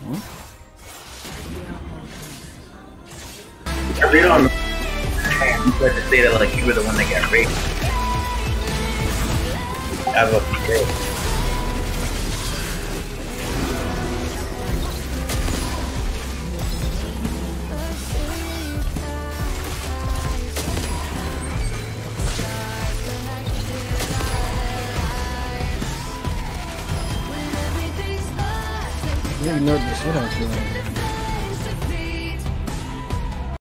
I read on the you tried to say that like you were the one that got raped. That's what he said. You ignored the shit out of you.